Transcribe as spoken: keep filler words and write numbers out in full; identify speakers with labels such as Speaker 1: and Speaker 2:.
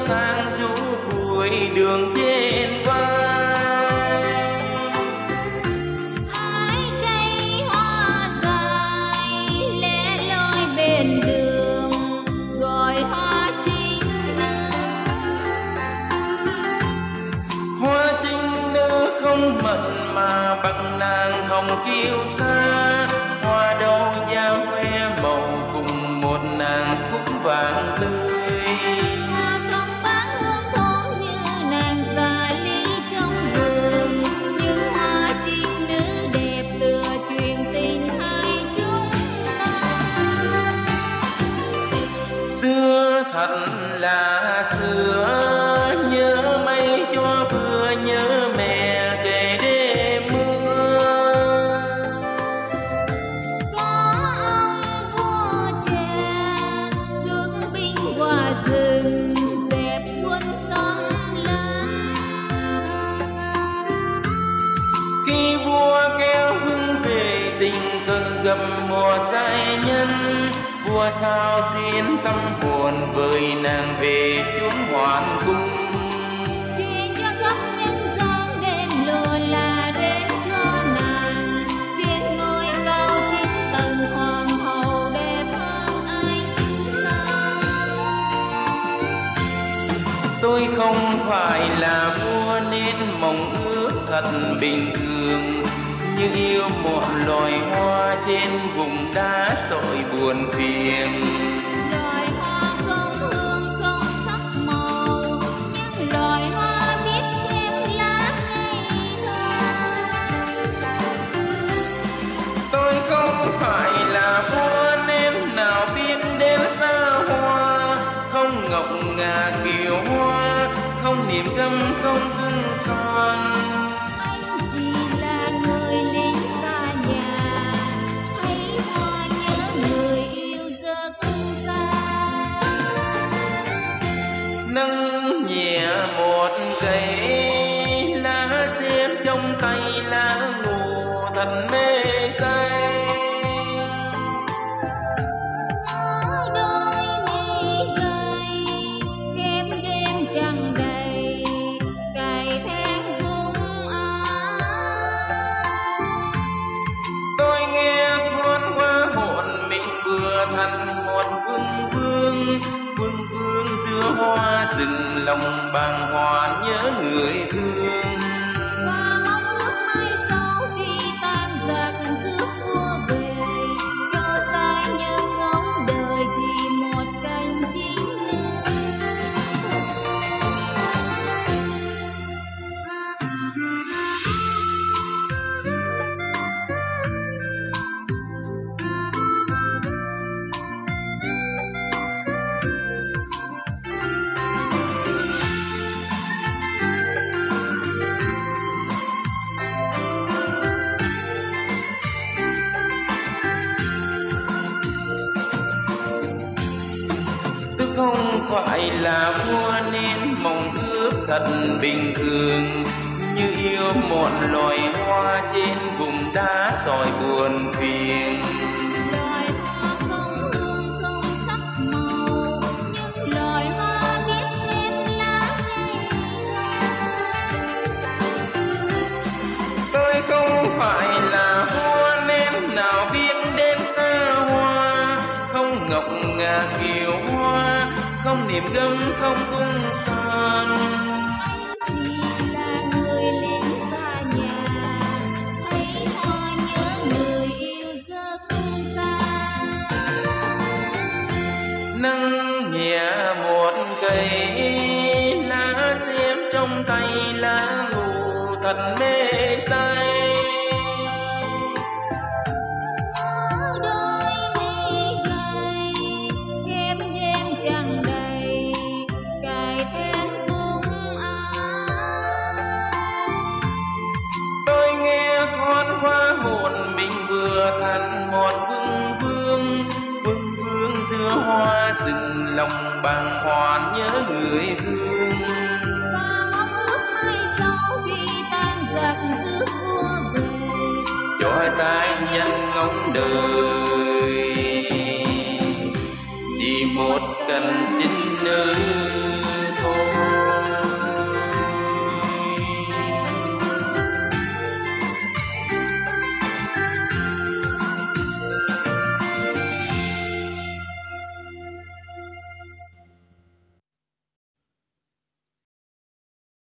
Speaker 1: sang rũ bụi đường trên vai.
Speaker 2: Hai cây hoa dài lẻ loi bên đường gọi hoa trinh nữ.
Speaker 1: Hoa trinh nữ không mặn mà bằng nàng hồng kiêu sa, hoa đâu dao hoe màu cùng một nàng cúc vàng tươi.
Speaker 2: Hoa không bán hương thơm như nàng già ly trong vườn, nhưng hoa trinh nữ đẹp tựa chuyện tình hai chúng ta.
Speaker 1: Xưa thật là xưa, nhớ mây cho vừa nhớ mẹ kể đêm mưa.
Speaker 2: Có ông vua trẻ xuất binh qua rừng dẹp quân xâm lấn.
Speaker 1: Khi vua kéo hưng về tình cờ gặp mùa giai nhân, vua sao xuyên tâm hồn với nàng về chốn hoàn cung.
Speaker 2: Truyền cho khắp nhân gian đêm lùa là đến cho nàng, trên ngôi cao chín tầng hoàng hậu đẹp hơn ai sao.
Speaker 1: Tôi không phải là vua nên mong ước thật bình thường, như yêu một loài hoa trên vùng đá sỏi buồn phiền.
Speaker 2: Loài hoa không hương không sắc màu, nhưng loài hoa biết thêm lá ngây thơ.
Speaker 1: Tôi không phải là vua nên nào biết đến xa hoa, không ngọc ngà kiều hoa, không niềm gấm không cung son.
Speaker 2: Anh chỉ là người lính xa nhà, thấy hoa nhớ người yêu giấc xa.
Speaker 1: Nâng nhẹ một cây lá xếp trong tay lá ngủ thật mê say.
Speaker 2: Ở đôi mi gầy kém đêm trăng đầy, cài then cung áo.
Speaker 1: Tôi nghe thoáng qua hồn mình vừa thành một vương vương, vương vương giữa hoa rừng lòng bàng hoàng nhớ người thương.
Speaker 2: Và mong ước mai sau khi tan giặc rước vua về, cho dài nhân ngóng đời chỉ một cành chim nương.
Speaker 1: Tôi không phải là vua nên mong ước thật bình thường, như yêu một loài hoa trên vùng đá sỏi buồn phiền.
Speaker 2: Loài hoa không hương không sắc màu, nhưng loài hoa biết thêm lá ngây thơ.
Speaker 1: Tôi không phải là vua nên nào biết đến xa hoa, không ngọc ngà kiều hoa, không niềm gấm không cung son.
Speaker 2: Anh chỉ là người lính xa nhà, thấy hoa nhớ người yêu giấc xa.
Speaker 1: Nâng nhẹ một cây lá xếp trong tay lá ngủ thật mê say.
Speaker 2: Ở đôi mi gầy kém đêm trăng đầy, cài then cung áo.
Speaker 1: Tôi nghe thoáng qua hồn mình vừa thành một vương vương, vương vương giữa hoa rừng lòng bàng hoàng nhớ người thương.
Speaker 2: Và mong ước mai sau khi tan giặc rước vua về,
Speaker 1: cho giai nhân ngóng đời chỉ một cần chính nữ.